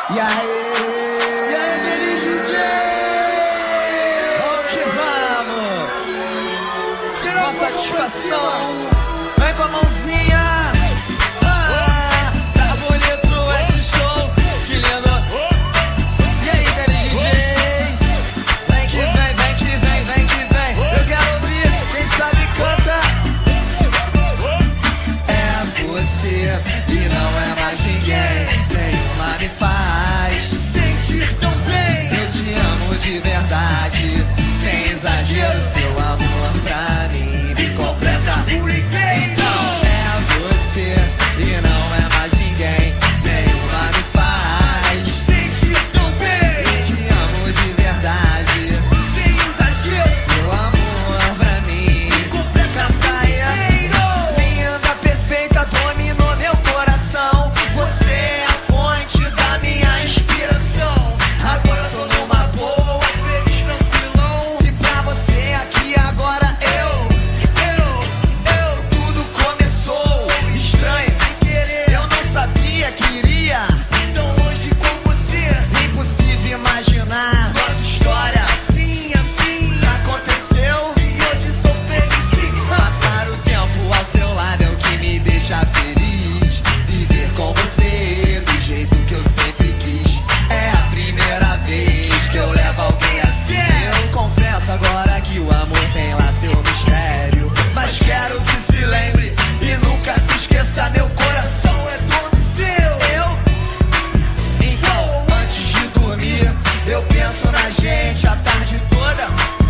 E aí, DJ? Vamos que vamos! Será uma satisfação? Vem com a mãozinha! Tá bonito esse show, que lindo! E aí, DJ? Vem que vem, vem que vem, vem que vem! Eu quero ouvir, quem sabe canta! É você e não é mais ninguém. Nenhuma me faz sentir tão bem. Eu te amo de verdade, sem exagero. Seu amor pra mim me completa por inteiro. Então é você e não é mais ninguém. Nenhuma me faz sentir tão bem. Eu te amo de verdade, sem exagero. Seu amor pra mim me completa por inteiro. Linda, perfeita, dominou meu coração. Você é a fonte da minha inspiração. Agora eu tô numa boa, feliz, tranquilão. E pra você aqui agora tudo começou estranho, sem querer. Eu não sabia que iria tão longe com você. Impossível imaginar nossa história assim aconteceu. E hoje sou feliz sim. Passar o tempo ao seu lado é o que me deixa feliz. Viver com você do jeito que eu sempre quis. É a primeira vez que eu levo alguém assim. Eu confesso agora que o amor tem lá seu mistério, mas quero que se lembre e nunca se esqueça, meu coração é todo seu. Então, antes de dormir, eu penso na gente a tarde toda.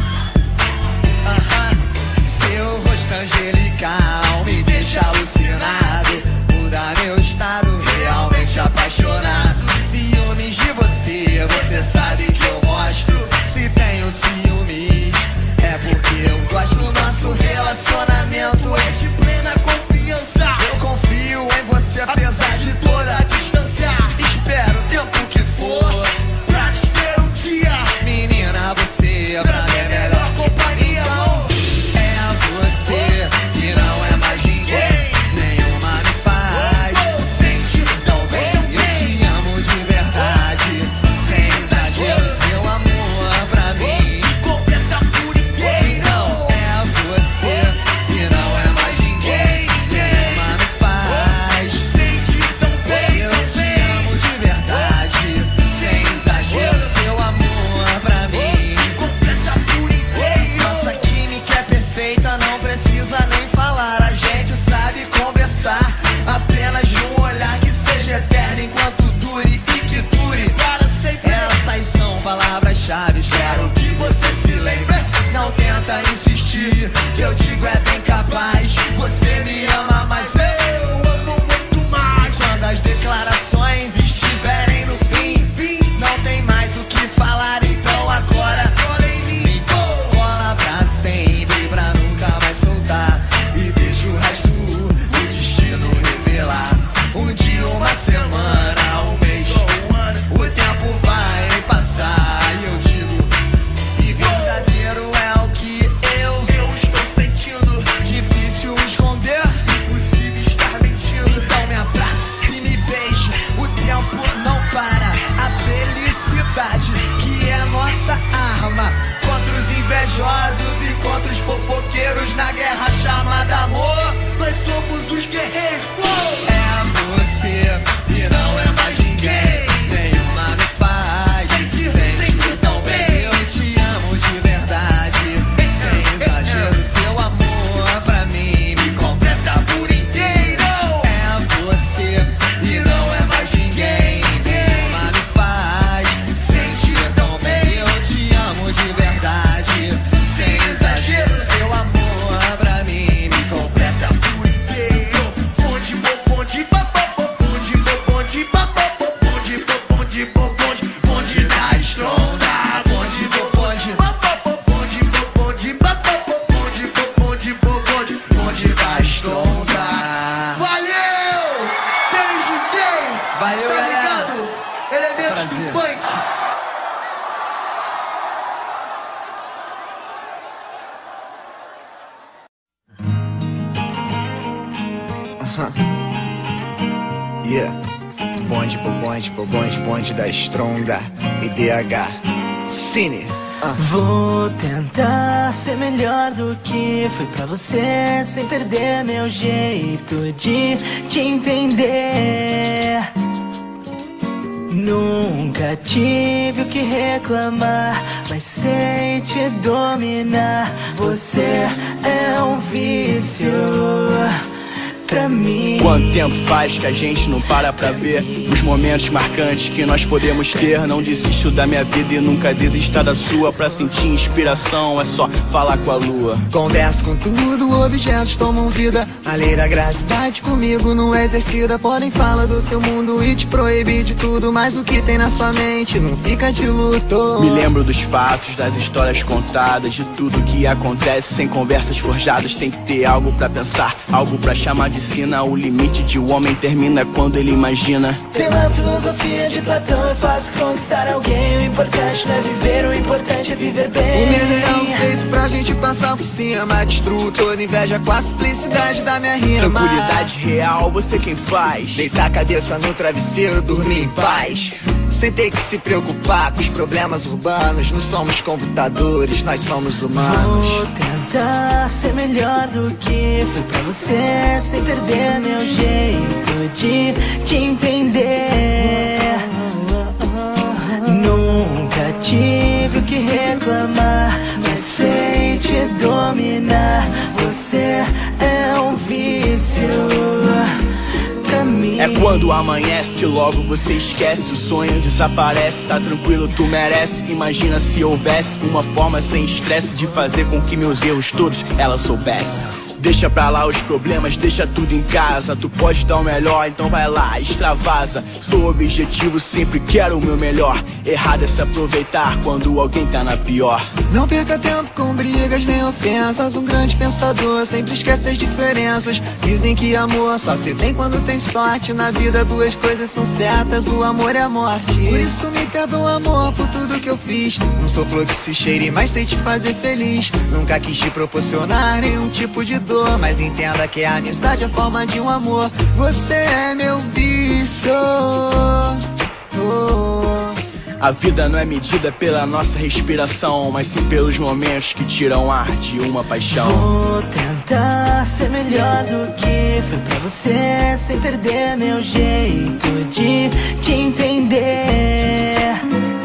Seu rosto angelical me deixa alucinado, muda meu estado, realmente apaixonado. Ciúmes de você, você sabe que eu mostro. Se tenho ciúmes, é porque eu gosto. Nosso relacionamento é de plena confiança. Eu confio em você apesar de toda a distância. Espero o tempo que for pra te ter um dia. Menina, você pra mim é melhor companhia. Então, é você e não é mais ninguém. Nenhuma me faz sentir tão bem. Eu te amo de verdade, sem exagero. Seu amor pra mim me completa por inteiro. Então, é você e não é mais ninguém. Nenhuma me faz sentir tão bem. Eu te amo de verdade, sem exagero. Seu amor pra mim me completa por inteiro. Nossa química é perfeita, não precisa nem falar. A gente sabe conversar, apenas de um olhar que seja eterno enquanto dure e que dure para sempre. Essas são palavras-chave, quero que você se lembre. Não tenta insistir, que eu digo é bem capaz. Você me ama, mas eu amo muito mais. Quando as declarações estiverem no fim, não tem mais o que falar, então agora cola pra sempre, pra nunca mais soltar. E deixa o resto do destino revelar. Um dia, uma semana, um mês, o tempo vai passar. E eu digo, e verdadeiro é o que eu estou sentindo. Difícil esconder, impossível estar mentindo. Então me abraça e me beije, o tempo não para. A felicidade que é nossa arma contra os invejosos e contra os fofoqueiros na guerra chamada amor. Nós somos os guerreiros. É você e não é mais ninguém. Nenhuma me faz sentir tão bem. Eu te amo de verdade, sem exagero. Seu amor pra mim me completa por inteiro. É você e não é mais ninguém. Nenhuma me faz sentir tão bem. Eu te amo de verdade, sem exagero. Seu amor pra mim me completa por inteiro. Bonde, bonde da estronda. Bonde da estronda. Valeu! Feliz DJ! Valeu, Tá galera. ligado? Elementos Prazer. do funk. Yeah. bonde da Stronda e DH Cine. Vou tentar ser melhor do que fui pra você, sem perder meu jeito de te entender. Nunca tive o que reclamar, mas sei te dominar. Você é um vício pra mim. Quanto tempo faz que a gente não para pra ver os momentos marcantes que nós podemos ter? Não desisto da minha vida e nunca desista da sua. Pra sentir inspiração é só falar com a lua. Converso com tudo, objetos tomam vida. A lei da gravidade comigo não exercida. Podem falar do seu mundo e te proibir de tudo, mas o que tem na sua mente não fica de luto. Me lembro dos fatos, das histórias contadas, de tudo que acontece sem conversas forjadas. Tem que ter algo pra pensar, algo pra chamar de sina. O limite de um homem termina quando ele imagina. Pela filosofia de Platão é fácil conquistar alguém. O importante não é viver, o importante é viver bem. O medo é um feito pra gente passar por cima. Destruo toda inveja com a simplicidade da minha rima. Tranquilidade real, você quem faz. Deitar a cabeça no travesseiro, dormir em paz, sem ter que se preocupar com os problemas urbanos. Não somos computadores, nós somos humanos. Vou tentar ser melhor do que fui pra você, sem perder meu jeito de te entender. Nunca tive o que reclamar, mas sei te dominar. Você é um vício pra mim. É quando amanhece que logo você esquece. O sonho desaparece, tá tranquilo, tu merece. Imagina se houvesse uma forma sem estresse de fazer com que meus erros todos ela soubesse. Deixa pra lá os problemas, deixa tudo em casa. Tu pode dar o melhor, então vai lá, extravasa. Sou objetivo, sempre quero o meu melhor. Errado é se aproveitar quando alguém tá na pior. Não perca tempo com brigas nem ofensas. Um grande pensador sempre esquece as diferenças. Dizem que amor só se tem quando tem sorte. Na vida duas coisas são certas, o amor e a morte. Por isso me perdoa, amor, por tudo que eu fiz. Não sou flor que se cheire, mas sei te fazer feliz. Nunca quis te proporcionar nenhum tipo de dor, mas entenda que a amizade é a forma de um amor. Você é meu vício. A vida não é medida pela nossa respiração, mas sim pelos momentos que tiram ar de uma paixão. Vou tentar ser melhor do que fui pra você, sem perder meu jeito de te entender.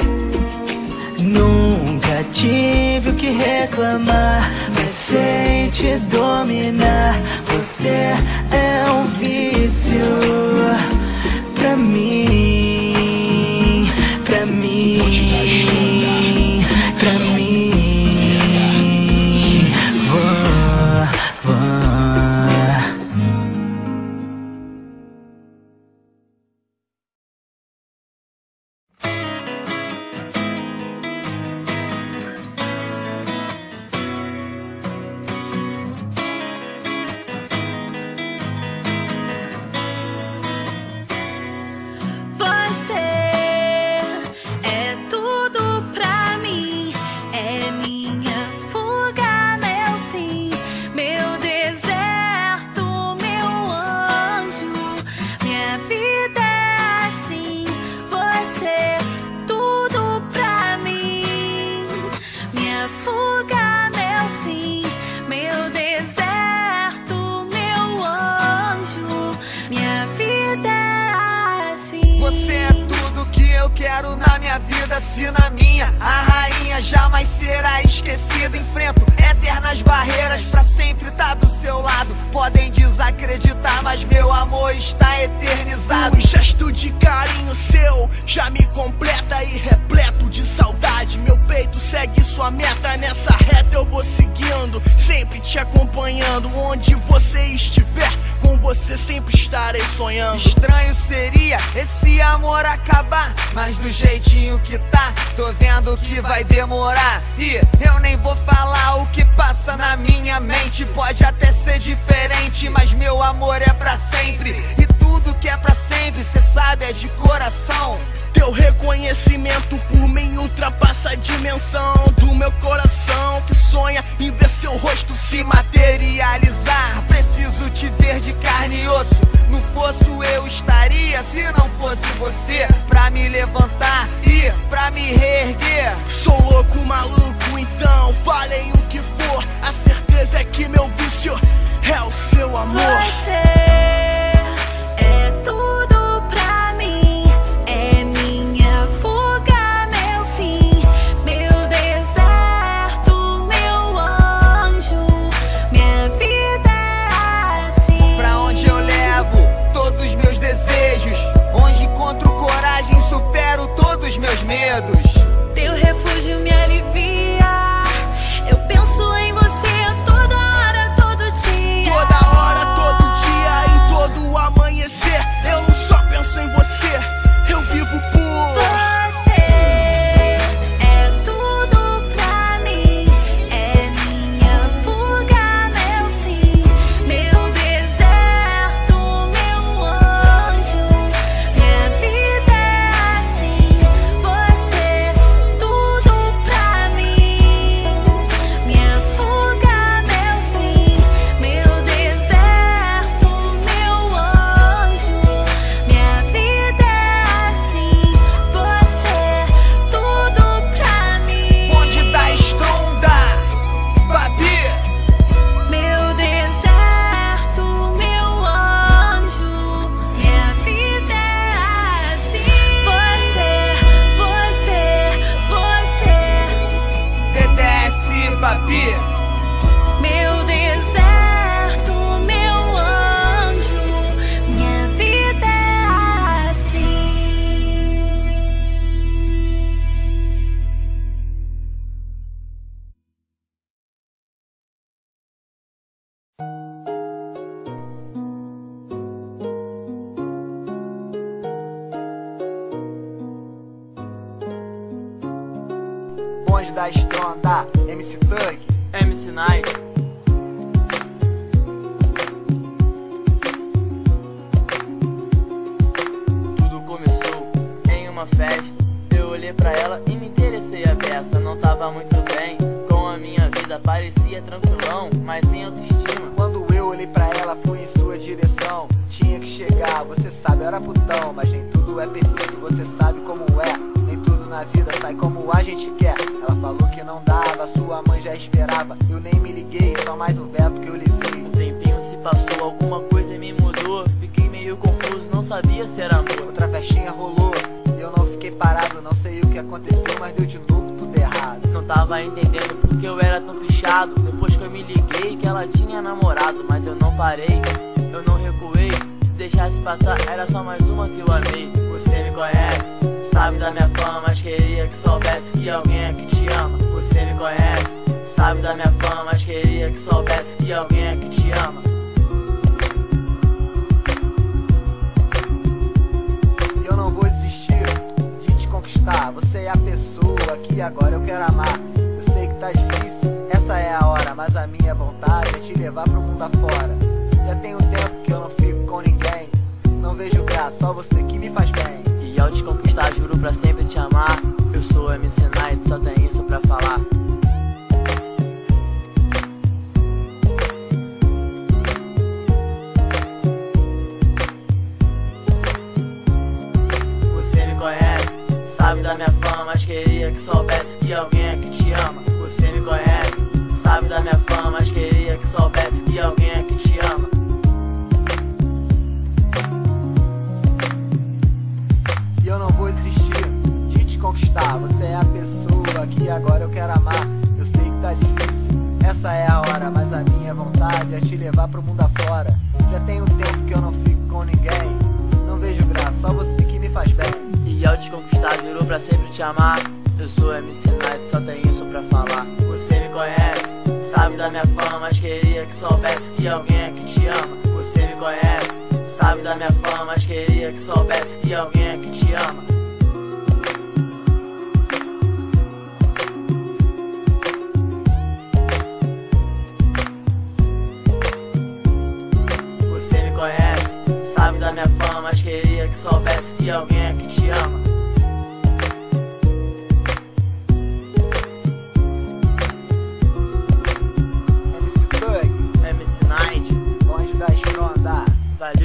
Nunca tive o que reclamar, mas sei te dominar. Você é um vício pra mim, pra mim, pra mim. Na minha vida, se na minha, a rainha jamais será esquecida. Enfrento eternas barreiras pra sempre estar do seu lado. Podem desacreditar, mas meu amor está eternizado. Um gesto de carinho seu já me completa e repleto de saudade. Meu peito segue sua meta, nessa reta eu vou seguindo, sempre te acompanhando. Onde você estiver, com você sempre estarei sonhando. Estranho seria esse amor acabar, mas do jeitinho que tá, tô vendo que vai demorar. E eu nem vou falar o que passa na minha mente. Pode até ser diferente, mas meu amor é pra sempre. E tudo que é pra sempre, cê sabe, é de coração. Teu reconhecimento por mim ultrapassa a dimensão do meu coração, que sonha em ver seu rosto se materializar. Preciso te ver de carne carne e osso. No fosso eu estaria se não fosse você, pra me levantar e pra me reerguer. Sou louco, maluco, então falem o que for. A certeza é que meu vício é o seu amor. Você é tudo pra mim, é minha fuga, meu fim, meu deserto, meu anjo, minha vida é assim. Pra onde eu levo todos os meus desejos, onde encontro coragem, supero todos os meus medos. Teu refúgio me alivia, eu penso em você toda hora, todo dia. Toda hora, todo dia, em todo amanhecer. Eu não só penso em você, eu vivo por Você é tudo pra mim, é minha fuga, meu fim, meu deserto, meu anjo, minha vida é assim. Você tudo pra mim, minha fuga, meu fim, meu deserto, meu anjo, minha vida é assim. Você tudo pra mim. Bonde da estronda, Babi. Meu deserto, meu anjo, minha vida é assim. Você, DDS, Babi. meu deserto, meu anjo, minha vida é assim. Bonde da estronda, MC Thug. MC Night. Tudo começou em uma festa. Eu olhei pra ela e me interessei a beça. Não tava muito bem com a minha vida, parecia tranquilão, mas sem autoestima. Quando eu olhei pra ela, fui em sua direção. Tinha que chegar, você sabe, eu era putão. Mas nem tudo é perfeito, você sabe como é. Nem tudo na vida sai como a gente quer. Ela falou que não dava, sua mãe já esperava. Eu nem me liguei, só mais o veto que eu levei. Um tempinho se passou, alguma coisa me mudou. Fiquei meio confuso, não sabia se era amor. Outra festinha rolou, e eu não fiquei parado. Não sei o que aconteceu, mas deu de novo tudo errado. Não tava entendendo porque eu era tão pichado. Depois que eu me liguei que ela tinha namorado, mas eu não parei, eu não recuei. Se deixasse passar era só mais uma que eu amei. Você me conhece, sabe da minha fama, mas queria que soubesse que alguém aqui te ama. Você me conhece, sabe da minha fama, mas queria que soubesse que alguém aqui te ama. E eu não vou desistir de te conquistar. Você é a pessoa que agora eu quero amar. Eu sei que tá difícil, essa é a hora, mas a minha vontade é te levar pro mundo afora. Já tem um tempo que eu não fico com ninguém. Não vejo graça, só você que me faz bem. E ao te conquistar juro pra sempre te amar. Eu sou MC Night, só tem isso pra falar. Você me conhece, sabe da minha fama, mas queria que soubesse que alguém aqui te ama. Você me conhece, sabe da minha fama, mas queria que soubesse que alguém aqui te ama. E eu não vou desistir de te conquistar. Você é a pessoa que agora eu quero amar. Eu sei que tá difícil, essa é a hora, mas a minha vontade é te levar pro mundo afora. Já tem um tempo que eu não fico com ninguém. Não vejo graça, só você que me faz bem. E ao te conquistar juro pra sempre te amar. Eu sou MC Night, só tem isso pra falar. Você me conhece, sabe da minha fama, mas queria que soubesse que alguém aqui te ama. Você me conhece, sabe da minha fama, mas queria que soubesse que alguém aqui te ama. Você me conhece, sabe da minha fama, mas queria que soubesse que alguém aqui te ama. MC Thug, MC Night, Bonde da estronda. valeu.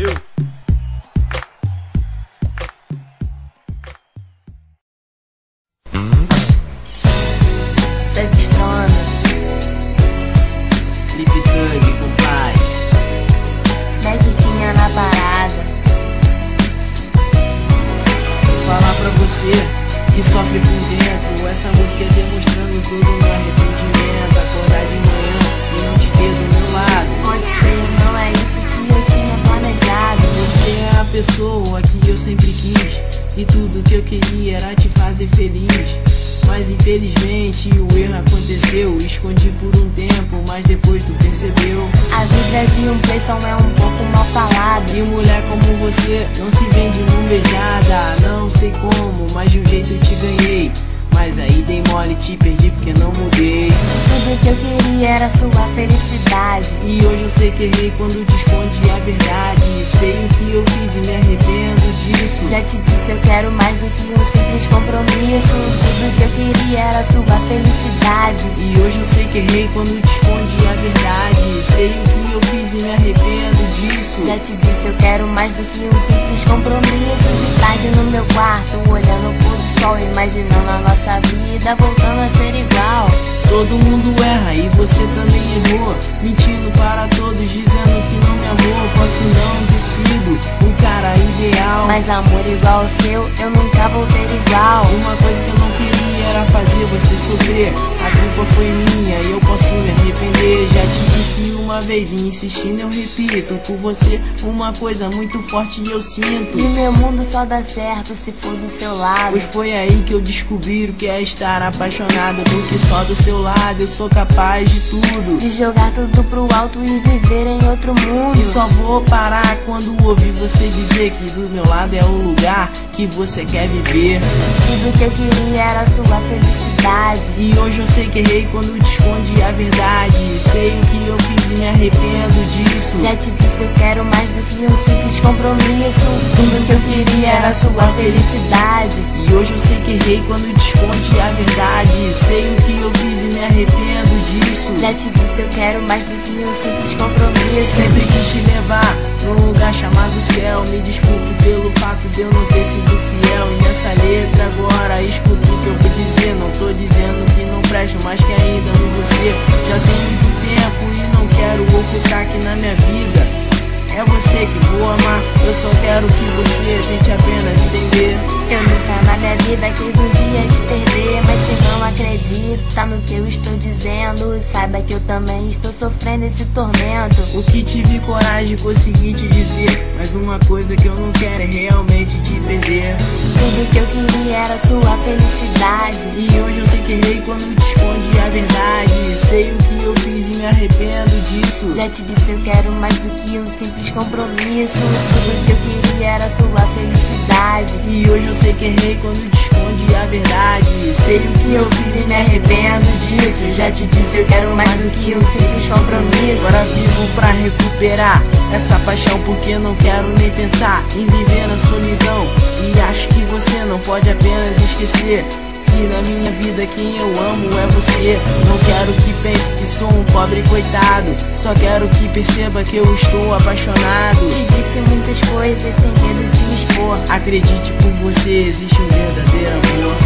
E tudo que eu queria era te fazer feliz. Mas infelizmente o erro aconteceu. Escondi por um tempo, mas depois tu percebeu. A vida de um playson é um pouco mal falada. E mulher como você não se vende num beijada. Não sei como, mas de um jeito eu te ganhei. Mas aí dei mole e te perdi porque não mudei. Tudo que eu queria era sua felicidade. E hoje eu sei que errei quando te escondi a verdade. Sei o que eu fiz e me arrependo disso. Já te disse, eu quero mais do que um simples compromisso. Tudo que eu queria era sua felicidade. E hoje eu sei que errei quando te escondi a verdade. Sei o que eu fiz e me arrependo disso. Já te disse, eu quero mais do que um simples compromisso. De tarde no meu quarto, olhando o pôr do sol, imaginando a nossa vida voltando a ser igual. Todo mundo erra e você também errou, mentindo para todos, dizendo que não me amou. Posso não ter sido o cara ideal, mas amor igual ao seu, eu nunca vou ter igual. Uma coisa que eu não queria era fazer você sofrer. A culpa foi minha e eu posso me arrepender. Já te disse uma vez e insistindo eu repito. Por você uma coisa muito forte eu sinto. E meu mundo só dá certo se for do seu lado. Pois foi aí que eu descobri o que é estar apaixonado. Porque só do seu lado eu sou capaz de tudo. De jogar tudo pro alto e viver em outro mundo. E só vou parar quando ouvir você dizer que do meu lado é o lugar que você quer viver. Tudo que eu queria era sua felicidade. E hoje eu sei que errei quando te escondi a verdade. Sei o que eu fiz e me arrependo disso. Já te disse, eu quero mais do que um simples compromisso. Tudo que eu queria era sua felicidade. E hoje eu sei que errei quando te escondi a verdade. Sei o que eu fiz e me arrependo disso. Já te disse, eu quero mais do que um simples compromisso. Sempre quis te levar num lugar chamado céu. Me desculpe pelo fato de eu não ter sido fiel. E nessa letra agora escuto o que eu vou dizer. Não tô dizendo que não presto, mas que ainda amo você. Já tem muito tempo e não quero ocultar que na minha vida é você que vou amar. Eu só quero que você tente apenas entender. Eu nunca na minha vida quis um dia te perder, mas se não acredita no que eu estou dizendo, saiba que eu também estou sofrendo esse tormento. O que tive coragem consegui te dizer, mas uma coisa que eu não quero é realmente te perder. Tudo que eu queria era sua felicidade. E hoje eu sei que errei quando te escondi a verdade. Sei o que eu fiz e me arrependo disso. Já te disse, eu quero mais do que um simples compromisso. Tudo que eu queria era sua felicidade. E hoje eu sei que errei quando te escondi a verdade. Sei o que eu fiz e me arrependo disso. Já te disse, eu quero mais do que um simples compromisso. Agora vivo pra recuperar essa paixão, porque não quero nem pensar em viver na solidão. E acho que você não pode apenas esquecer que na minha vida quem eu amo é você. Não quero que pense que sou um pobre coitado, só quero que perceba que eu estou apaixonado. Te disse muitas coisas sem medo de me expor. Acredite, por você existe um verdadeiro amor.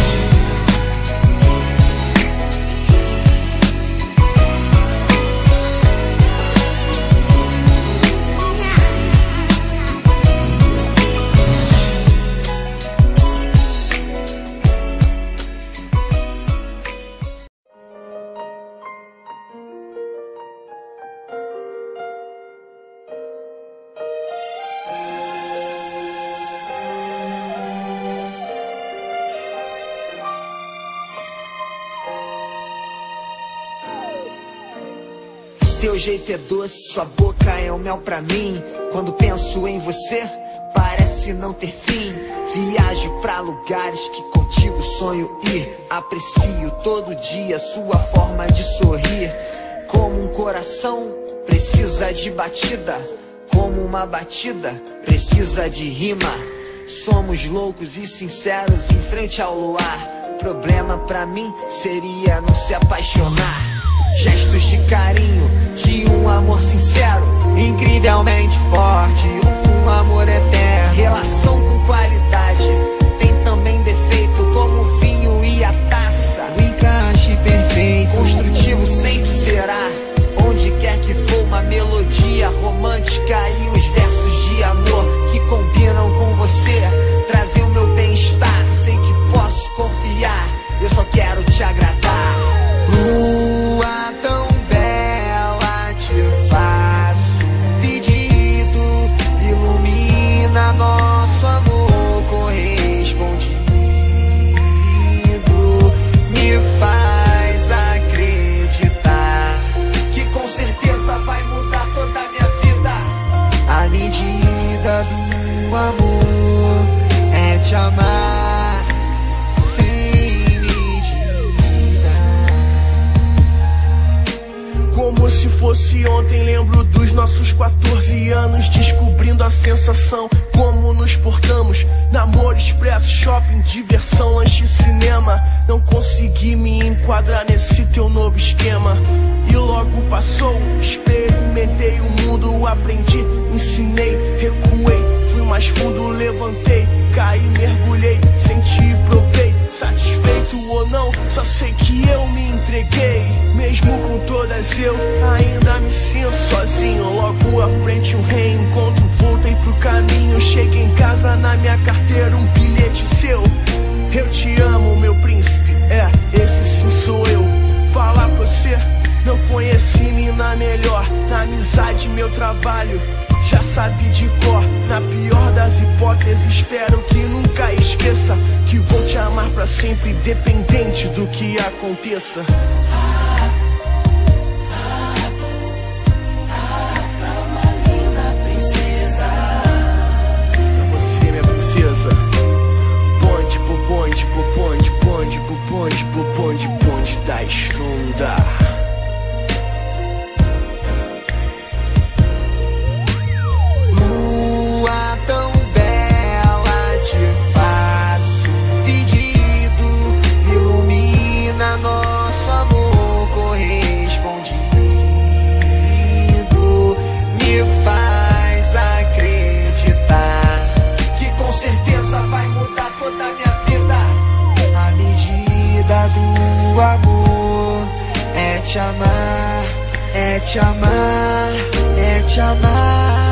Teu jeito é doce, sua boca é um mel pra mim. Quando penso em você, parece não ter fim. Viajo pra lugares que contigo sonho ir. Aprecio todo dia sua forma de sorrir. Como um coração precisa de batida, como uma batida precisa de rima. Somos loucos e sinceros em frente ao luar. Problema pra mim seria não se apaixonar. Gestos de carinho, de um amor sincero, incrivelmente forte, um amor eterno. Relação com qualidade, tem também defeito, como o vinho e a taça. O encaixe perfeito, construtivo sempre será. Onde quer que for, uma melodia romântica e uns versos de amor que combinam com você. Trazer o meu bem-estar, sei que posso confiar. Eu só quero te agradar. Lua tão bela, te faço um pedido Como se fosse ontem, lembro dos nossos 14 anos, descobrindo a sensação, como nos portamos. Namoro, expresso, shopping, diversão, lanche, cinema. Não consegui me enquadrar nesse teu novo esquema. E logo passou, experimentei o mundo, aprendi, ensinei, recuei, fui mais fundo, levantei, caí, mergulhei, senti e provei. Satisfeito ou não, só sei que eu me entreguei. Mesmo com todas eu ainda me sinto sozinho. Logo à frente um reencontro, voltei pro caminho. Cheguei em casa, na minha carteira um bilhete seu. Eu te amo, meu príncipe, esse sim sou eu. Falar pra você, não conheci mina melhor. Na amizade, meu trabalho, já sabe de cor. Na pior das hipóteses, espero que nunca esqueça que vou te amar pra sempre, independente do que aconteça. Uma linda princesa. Pra você, minha princesa. Bonde, pro bonde, pro bonde, bonde, pro bonde, pro bonde, bonde da estronda. O amor é te amar, é te amar, é te amar.